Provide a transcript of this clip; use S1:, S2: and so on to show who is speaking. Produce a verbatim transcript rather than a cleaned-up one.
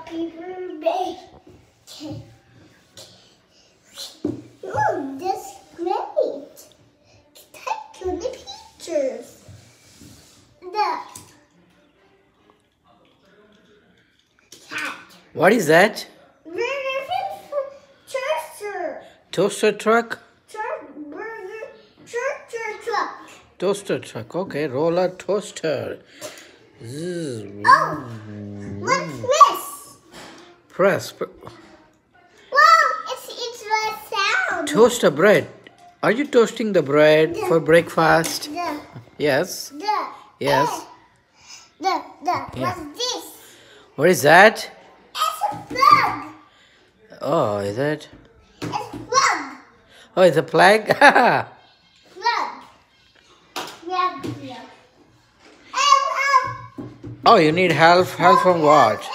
S1: paper bag. Oh, that's great. Take the pictures. The cat.
S2: What is that?
S1: Toaster.
S2: Toaster truck?
S1: Truck, burger, toaster truck.
S2: Toaster truck. Okay, roller toaster. Zzz.
S1: Oh, what's this?
S2: Press.
S1: Wow, it's it's a sound.
S2: Toaster bread. Are you toasting the bread
S1: The-
S2: for breakfast?
S1: The
S2: Yes.
S1: the
S2: Yes.
S1: eh, the the
S2: Yeah.
S1: what's this?
S2: What is that?
S1: It's a bug.
S2: Oh, is it?
S1: It's a bug.
S2: Oh, it's a flag?
S1: Bug. Yeah, yeah. Ow, ow.
S2: Oh, you need help? Help from what?